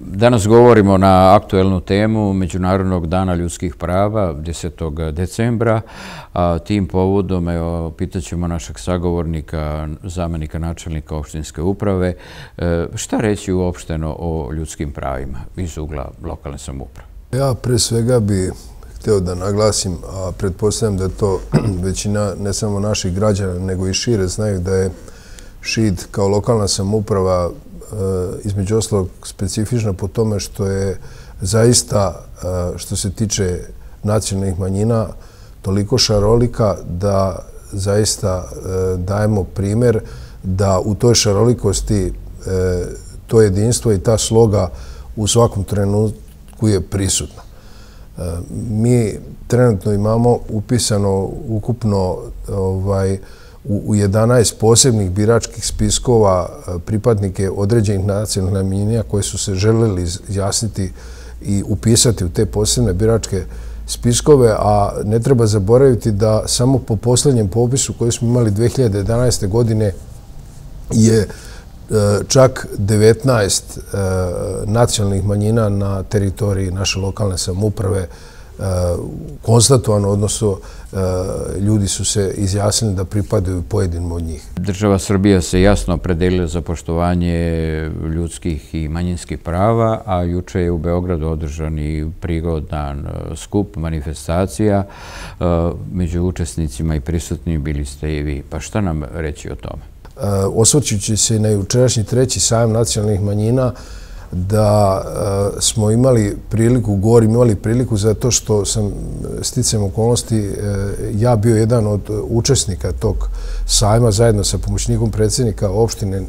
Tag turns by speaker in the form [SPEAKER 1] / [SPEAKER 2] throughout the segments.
[SPEAKER 1] Danas govorimo na aktuelnu temu Međunarodnog dana ljudskih prava 10. decembra. Tim povodom pitaćemo našeg sagovornika, zamenika načelnika opštinske uprave, šta reći uopšteno o ljudskim pravima iz ugla lokalne samouprave.
[SPEAKER 2] Ja pre svega bi htio da naglasim, a pretpostavljam da to većina ne samo naših građana nego i šire znaju, da je ŠID kao lokalna samouprava između ostalog specifična po tome što je zaista, što se tiče nacionalnih manjina, toliko šarolika da zaista dajemo primjer da u toj šarolikosti to jedinstvo i ta sloga u svakom trenutku je prisutna. Mi trenutno imamo upisano ukupno u 11 posebnih biračkih spiskova pripadnike određenih nacionalnih manjina koje su se želeli izjasniti i upisati u te posebne biračke spiskove, a ne treba zaboraviti da samo po posljednjem popisu koji smo imali 2011. godine je čak 19 nacionalnih manjina na teritoriji naše lokalne samouprave konstatovano, odnosno ljudi su se izjasnili da pripadaju pojedinim od njih.
[SPEAKER 1] Država Srbija se jasno opredelila za poštovanje ljudskih i manjinskih prava, a juče je u Beogradu održan i prigodan skup manifestacija. Među učesnicima i prisutnim bili ste i vi. Pa šta nam reći o tome?
[SPEAKER 2] Osvrćući se na jučerašnji 3. sajam nacionalnih manjina, da smo imali priliku zato što sam sticajem okolnosti ja bio jedan od učesnika tog sajma zajedno sa pomoćnikom predsjednika opštine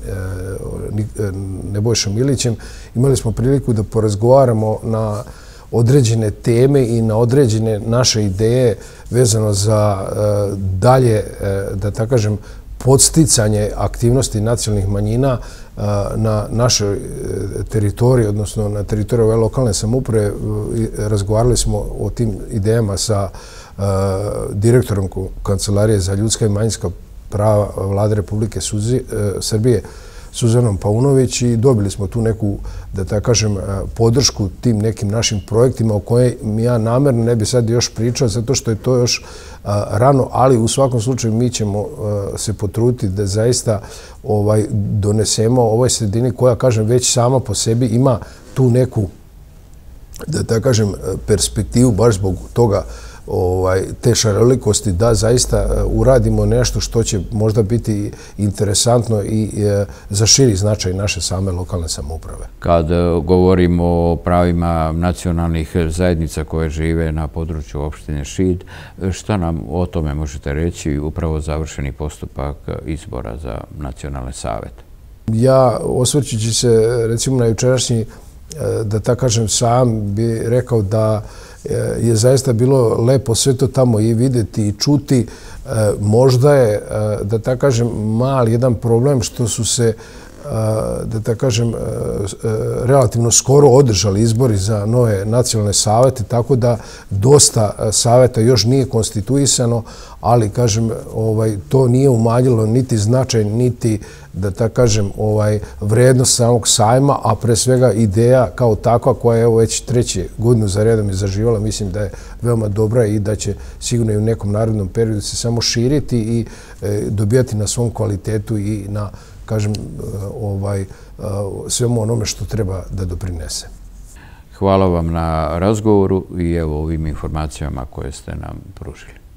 [SPEAKER 2] Nebojšom Milićem. Imali smo priliku da porazgovaramo na određene teme i na određene naše ideje vezano za dalje, da tako kažem, podsticanje aktivnosti nacionalnih manjina na našoj teritoriji, odnosno na teritoriji ove lokalne samouprave. Razgovarali smo o tim idejama sa direktorom Kancelarije za ljudska i manjinska prava Vlade Republike Srbije, Suzanom Paunović, i dobili smo tu neku, da tako kažem, podršku tim nekim našim projektima o kojim ja namjerno ne bi sad još pričao zato što je to još rano, ali u svakom slučaju mi ćemo se potruditi da zaista donesemo ovoj sredini koja, kažem, već sama po sebi ima tu neku, da tako kažem, perspektivu baš zbog toga, te šarolikosti, da zaista uradimo nešto što će možda biti interesantno i za širi značaj naše same lokalne samouprave.
[SPEAKER 1] Kad govorimo o pravima nacionalnih zajednica koje žive na području opštine ŠID, šta nam o tome možete reći, upravo završeni postupak izbora za nacionalne savete?
[SPEAKER 2] Ja, osvrćući se recimo na jučerašnji, da tako kažem, sam bi rekao da je zaista bilo lepo sve to tamo i vidjeti i čuti. Možda je, da tako kažem, mali jedan problem što su se, da tako kažem, relativno skoro održali izbori za nove nacionalne savete, tako da dosta saveta još nije konstituisano, ali, kažem, to nije umanjilo niti značaj, niti, da tako kažem, vrednost samog sajma, a pre svega ideja kao takva koja je već 3. godinu za redom je zaživala, mislim da je veoma dobra i da će sigurno i u nekom narednom periodu se samo širiti i dobijati na svom kvalitetu i na, kažem, svemu onome što treba da doprinese.
[SPEAKER 1] Hvala vam na razgovoru i evo ovim informacijama koje ste nam pružili.